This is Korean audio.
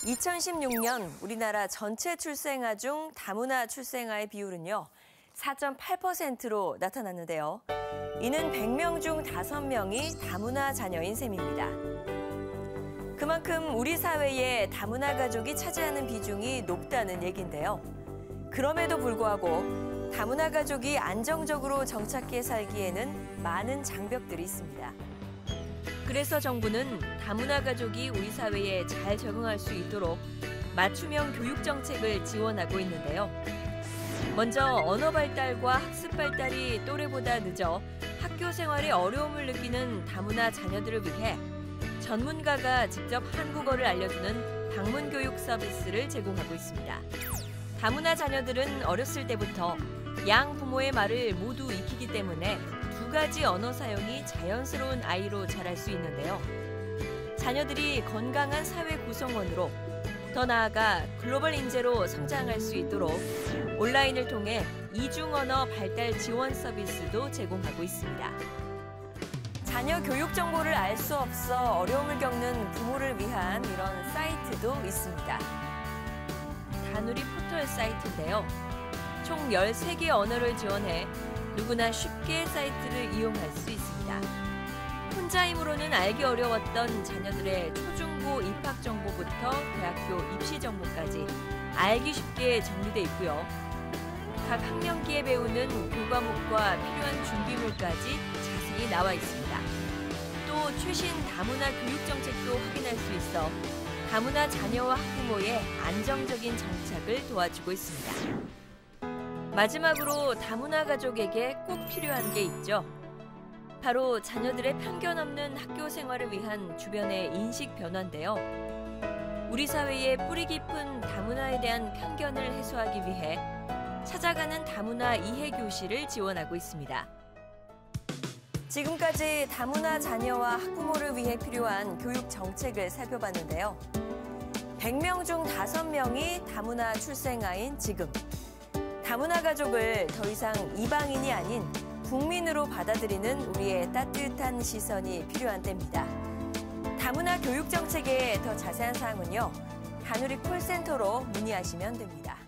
2016년 우리나라 전체 출생아 중 다문화 출생아의 비율은요, 4.8%로 나타났는데요. 이는 100명 중 5명이 다문화 자녀인 셈입니다. 그만큼 우리 사회에 다문화 가족이 차지하는 비중이 높다는 얘긴데요. 그럼에도 불구하고 다문화 가족이 안정적으로 정착해 살기에는 많은 장벽들이 있습니다. 그래서 정부는 다문화 가족이 우리 사회에 잘 적응할 수 있도록 맞춤형 교육 정책을 지원하고 있는데요. 먼저 언어 발달과 학습 발달이 또래보다 늦어 학교 생활에 어려움을 느끼는 다문화 자녀들을 위해 전문가가 직접 한국어를 알려주는 방문 교육 서비스를 제공하고 있습니다. 다문화 자녀들은 어렸을 때부터 양 부모의 말을 모두 익히기 때문에 2가지 언어 사용이 자연스러운 아이로 자랄 수 있는데요. 자녀들이 건강한 사회 구성원으로, 더 나아가 글로벌 인재로 성장할 수 있도록 온라인을 통해 이중 언어 발달 지원 서비스도 제공하고 있습니다. 자녀 교육 정보를 알 수 없어 어려움을 겪는 부모를 위한 이런 사이트도 있습니다. 다누리 포털 사이트인데요. 총 13개 언어를 지원해 누구나 쉽게 사이트를 이용할 수 있습니다. 혼자 힘으로는 알기 어려웠던 자녀들의 초중고 입학 정보부터 대학교 입시 정보까지 알기 쉽게 정리돼 있고요. 각 학년기에 배우는 교과목과 필요한 준비물까지 자세히 나와 있습니다. 또 최신 다문화 교육 정책도 확인할 수 있어 다문화 자녀와 학부모의 안정적인 정착을 도와주고 있습니다. 마지막으로 다문화 가족에게 꼭 필요한 게 있죠. 바로 자녀들의 편견 없는 학교 생활을 위한 주변의 인식 변화인데요. 우리 사회의 뿌리 깊은 다문화에 대한 편견을 해소하기 위해 찾아가는 다문화 이해 교실을 지원하고 있습니다. 지금까지 다문화 자녀와 학부모를 위해 필요한 교육 정책을 살펴봤는데요. 100명 중 5명이 다문화 출생아인 지금. 다문화 가족을 더 이상 이방인이 아닌 국민으로 받아들이는 우리의 따뜻한 시선이 필요한 때입니다. 다문화 교육 정책의 더 자세한 사항은요, 다누리 콜센터로 문의하시면 됩니다.